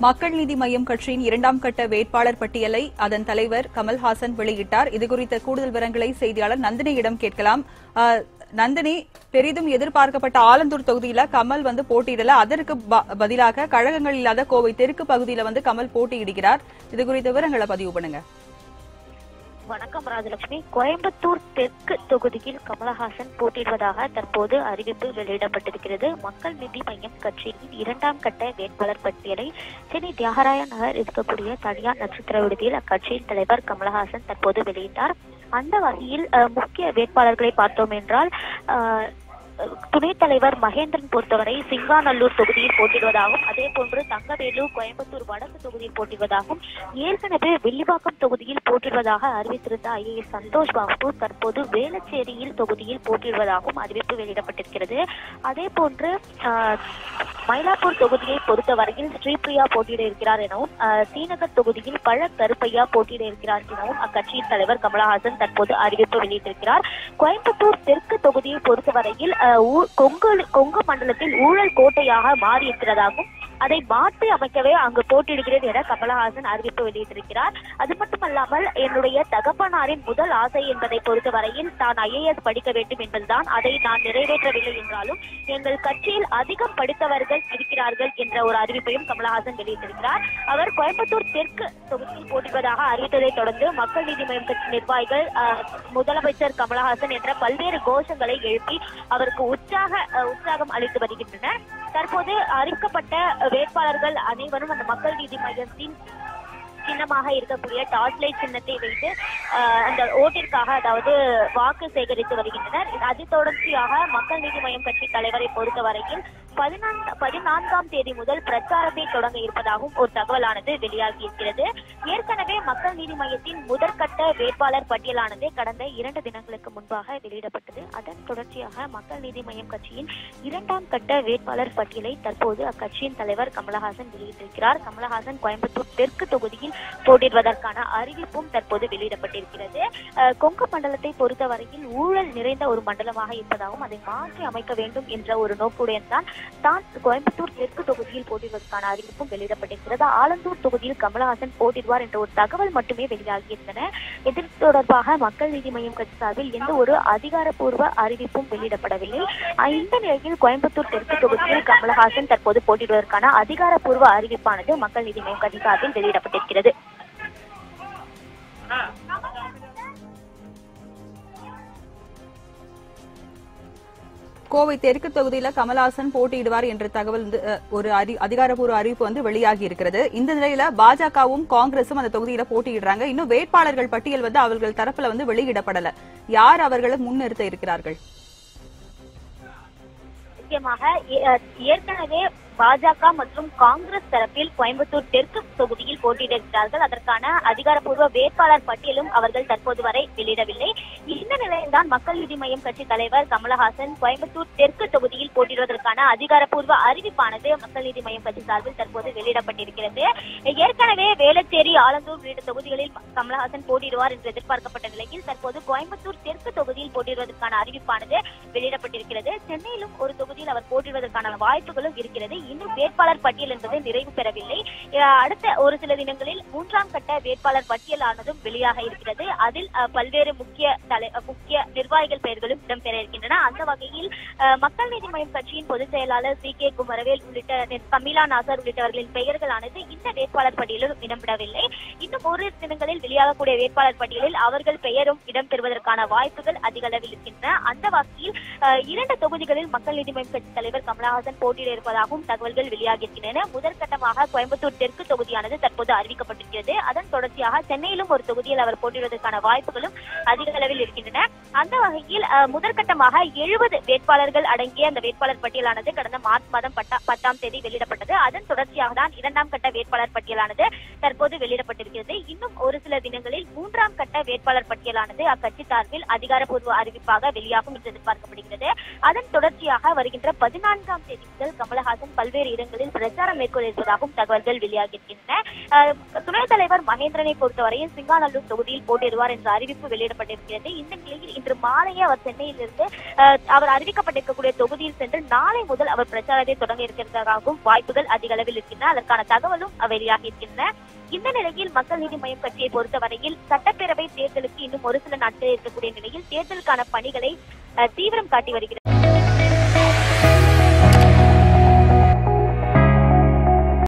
மக்கள் நீதி மய்யம் கட்சியின் இரண்டாம் கட்ட வேட்பாளர் பட்டியலை அதன் தலைவர் கமல்ஹாசன் வெளியிட்டார். இதுகுறித்த கூடுதல் விவரங்களை செய்தியாளர் நந்தினியிடம் கேட்கலாம். நந்தினி, பெரிதும் எதிர்பார்க்கப்பட்ட ஆலந்தூர் தொகுதியில கமல் போட்டியிடல, அதற்கு பதிலாக கழகங்கள் இல்லாத கோவை தெற்கு பகுதியில கமல் போட்டியிடுகிறார். இதுகுறித்த விவரங்களை பதிவு பண்ணுங்க. வணக்கம் ராஜலட்சுமி. கோயம்புத்தூர் தெற்கு தொகுதியில் கமலஹாசன் போட்டியிடுவதாக தற்போது அறிவிப்பு வெளியிடப்பட்டிருக்கிறது. மக்கள் நீதி மய்யம் கட்சியின் இரண்டாம் கட்ட வேட்பாளர் பட்டியலை சென்னை தியாகராய நகர் இருக்கக்கூடிய தனியார் நட்சத்திர விடுதியில் அக்கட்சியின் தலைவர் கமலஹாசன் தற்போது வெளியிட்டார். அந்த வகையில் முக்கிய வேட்பாளர்களை பார்த்தோம் என்றால் துணைத் தலைவர் மகேந்திரன் பொறுத்தவரை சிங்காநல்லூர் தொகுதியில் போட்டியிடுவதாகவும், அதே போன்று தங்கவேலு கோயம்புத்தூர் வடக்கு தொகுதியில் போட்டியிடுவதாகவும், ஏற்கனவே வில்லிவாக்கம் தொகுதியில் போட்டியிடுவதாக அறிவித்திருந்த IAS சந்தோஷ் பாபு தற்போது வேளச்சேரியில் தொகுதியில் போட்டியிடுவதாகவும் அறிவிப்பு வெளியிடப்பட்டிருக்கிறது. அதே போன்று மயிலாப்பூர் தொகுதியை பொறுத்தவரையில் ஸ்ரீபிரியா போட்டியிட இருக்கிறார் எனவும், தீநகர் தொகுதியில் பழ கருப்பையா போட்டியிட இருக்கிறார் எனவும் அக்கட்சியின் தலைவர் கமலஹாசன் தற்போது அறிவிப்பு வெளியிட்டிருக்கிறார். கோயம்புத்தூர் தெற்கு தொகுதியை பொறுத்தவரையில் கொங்கு மண்டலத்தில் ஊழல் கோட்டையாக மாறி இருக்கிறதாகவும், அதை மாற்றி அமைக்கவே அங்கு போட்டியிடுகிறது என கமலஹாசன் அறிவிப்பு வெளியிட்டிருக்கிறார். அது மட்டுமல்லாமல் என்னுடைய தகப்பனாரின் முதல் ஆசை என்பதை பொறுத்தவரையில் தான் IAS படிக்க வேண்டும் என்பதுதான். அதை நான் நிறைவேற்றவில்லை என்றாலும் எங்கள் கட்சியில் அதிகம் படித்தவர்கள் இருக்கிறார்கள் என்ற ஒரு அறிவிப்பையும் கமலஹாசன் வெளியிட்டிருக்கிறார். அவர் கோயம்புத்தூர் தெற்கு தொகுதியில் போட்டியிடுவதாக அறிவித்ததை தொடர்ந்து மக்கள் நீதி மய்யம் கட்சி நிர்வாகிகள் முதலமைச்சர் கமலஹாசன் என்ற பல்வேறு கோஷங்களை எழுப்பி அவருக்கு உற்சாகம் அளித்து வருகின்றனர். தற்போது அறிவிக்கப்பட்ட வேட்பாளர்கள் அனைவரும் அந்த மக்கள் நீதி மையத்தின் சின்னமாக இருக்கக்கூடிய டார்ச் லைட் சின்னத்தை வைத்து அந்த ஓட்டிற்காக, அதாவது வாக்கு சேகரித்து வருகின்றனர். அது தொடர்ச்சியாக மக்கள் நீதி மய்யம் கட்சி தலைவரை பொறுத்தவரையில் 14ஆம் தேதி முதல் பிரச்சாரத்தை தொடங்க இருப்பதாகவும் ஒரு தகவலானது வெளியாகி இருக்கிறது. ஏற்கனவே மக்கள் நீதி மய்யத்தின் முதற்கட்ட வேட்பாளர் பட்டியலானது கடந்த 2 தினங்களுக்கு முன்பாக வெளியிடப்பட்டது. அதன் தொடர்ச்சியாக மக்கள் நீதி மய்யம் கட்சியின் இரண்டாம் கட்ட வேட்பாளர் பட்டியலை தற்போது அக்கட்சியின் தலைவர் கமலஹாசன் வெளியிட்டிருக்கிறார். கமலஹாசன் கோயம்புத்தூர் தெற்கு தொகுதியில் போட்டியிடுவதற்கான அறிவிப்பும் தற்போது வெளியிடப்பட்டிருக்கிறது. கொங்கு மண்டலத்தை பொறுத்தவரையில் ஊழல் நிறைந்த ஒரு மண்டலமாக இருப்பதாகவும், அதை மாற்றி அமைக்க வேண்டும் என்ற ஒரு நோக்குடன் தான் கோயம்புத்தூர் தெற்கு தொகுதியில் போட்டியிடுவதற்கான அறிவிப்பும் வெளியிடப்பட்டிருக்கிறது. ஆலந்தூர் தொகுதியில் கமலஹாசன் போட்டியிடுவார் என்ற ஒரு தகவல் மட்டுமே வெளியாகியிருந்தன. இது தொடர்பாக மக்கள் நீதி மய்யம் கட்சி சார்பில் எந்த ஒரு அதிகாரப்பூர்வ அறிவிப்பும் வெளியிடப்படவில்லை. இந்த நிலையில் கோயம்புத்தூர் தெற்கு தொகுதியில் கமலஹாசன் தற்போது போட்டியிடுவதற்கான அதிகாரப்பூர்வ அறிவிப்பானது மக்கள் நீதி மய்யம் கட்சி சார்பில் வெளியிடப்பட்டிருக்கிறது. கோவை தெற்கு தொகுதியில கமலஹாசன் போட்டியிடுவார் என்ற தகவல் ஒரு அதிகாரப்பூர்வ அறிவிப்பு வெளியாகி இருக்கிறது. இந்த நிலையில பாஜகவும் காங்கிரசும் அந்த தொகுதியில போட்டியிடுறாங்க. இன்னும் வேட்பாளர்கள் பட்டியல் அவர்கள் தரப்புல வெளியிடப்படல. யார் அவர்களை முன்னிறுத்த இருக்கிறார்கள்? முக்கியமாக ஏற்கனவே பாஜக மற்றும் காங்கிரஸ் தரப்பில் கோயம்புத்தூர் தெற்கு தொகுதியில் போட்டியிடுகிறார்கள். அதற்கான அதிகாரப்பூர்வ வேட்பாளர் பட்டியலும் அவர்கள் தற்போது வரை வெளியிடவில்லை. இந்த நிலையில்தான் மக்கள் நீதி மய்யம் கட்சி தலைவர் கமலஹாசன் கோயம்புத்தூர் தெற்கு தொகுதியில் போட்டியிடுவதற்கான அதிகாரப்பூர்வ அறிவிப்பானது மக்கள் நீதி மய்யம் கட்சி சார்பில் தற்போது வெளியிடப்பட்டிருக்கிறது. ஏற்கனவே வேளச்சேரி, ஆலந்தூர் உள்ளிட்ட தொகுதிகளில் கமலஹாசன் போட்டியிடுவார் என்று எதிர்பார்க்கப்பட்ட நிலையில் தற்போது கோயம்புத்தூர் தெற்கு தொகுதியில் போட்டியிடுவதற்கான அறிவிப்பானது வெளியிடப்பட்டிருக்கிறது. சென்னையிலும் ஒரு தொகுதியில் அவர் போட்டியிடுவதற்கான வாய்ப்புகளும் இருக்கிறது. இன்னும் வேட்பாளர் பட்டியல் என்பது நிறைவு பெறவில்லை. அடுத்த ஒரு சில தினங்களில் 3ஆம் கட்ட வேட்பாளர் பட்டியலானதும் வெளியாக இருக்கிறது. அதில் பல்வேறு முக்கிய நிர்வாகிகள் பெயர்களும் இடம்பெற இருக்கின்றன. அந்த வகையில் மக்கள் நீதி மய்யம் கட்சியின் பொதுச் செயலாளர் CK குமரவேல் உள்ளிட்ட கமிலா நாசர் உள்ளிட்டவர்களின் பெயர்களானது இந்த வேட்பாளர் பட்டியலில் இடம்பெறவில்லை. இன்னும் ஒரு தினங்களில் வெளியாகக்கூடிய வேட்பாளர் பட்டியலில் அவர்கள் பெயரும் இடம்பெறுவதற்கான வாய்ப்புகள் அதிக அளவில் இருக்கின்றன. அந்த வகையில் 2 தொகுதிகளில் மக்கள் நீதி மய்யம் கட்சி தலைவர் கமலஹாசன் போட்டியிட இருப்பதாகவும் தகவல்கள் வெளியாகியிருக்கின்றன. முதற்கட்டமாக கோயம்புத்தூர் தெற்கு தொகுதியானது தற்போது அறிவிக்கப்பட்டிருக்கிறது. அதன் தொடர்ச்சியாக சென்னையிலும் ஒரு தொகுதியில் அவர் போட்டியிடுவதற்கான வாய்ப்புகளும் அதிக அளவில் இருக்கின்றன. அந்த வகையில் முதற்கட்டமாக 70 வேட்பாளர்கள் அடங்கிய அந்த வேட்பாளர் பட்டியலானது கடந்த மார்ச் மாதம் 10ஆம் தேதி வெளியிடப்பட்டது. அதன் தொடர்ச்சியாக தான் 2ஆம் கட்ட வேட்பாளர் பட்டியலானது தற்போது வெளியிடப்பட்டிருக்கிறது. இன்னும் ஒரு சில தினங்களில் 3ஆம் கட்ட வேட்பாளர் பட்டியலானது அக்கட்சி சார்பில் அதிகாரப்பூர்வ அறிவிப்பாக வெளியாகும் என்று எதிர்பார்க்கப்படுகிறது. அதன் தொடர்ச்சியாக வருகின்ற 14ஆம் தேதி முதல் கமலஹாசன் பல்வேறு இடங்களில் பிரச்சாரம் மேற்கொள்ள இருப்பதாகவும் தகவல்கள் வெளியாகியிருக்கின்றன. துணைத் தலைவர் மகேந்திரனை பொறுத்தவரையில் சிங்காநல்லூர் தொகுதியில் போட்டியிடுவார் என்ற அறிவிப்பு வெளியிடப்பட்டிருக்கிறது. இந்த நிலையில் இன்று மாலையே அவர் சென்னையிலிருந்து அவர் அறிவிக்கப்பட்டிருக்கக்கூடிய தொகுதியில் சென்று நாளை முதல் அவர் பிரச்சாரத்தை தொடங்க இருக்கிறதாகவும் வாய்ப்புகள் அதிக அளவில் இருக்கின்றன. அதற்கான தகவலும் வெளியாகி இருக்கின்றன. இந்த நிலையில் மக்கள் நீதி மய்யம் கட்சியை பொறுத்தவரையில் சட்டப்பேரவை தேர்தலுக்கு இன்னும் ஒரு சில நாட்கள் இருக்கக்கூடிய நிலையில் தேர்தலுக்கான பணிகளை தீவிரம் காட்டி வருகிறது.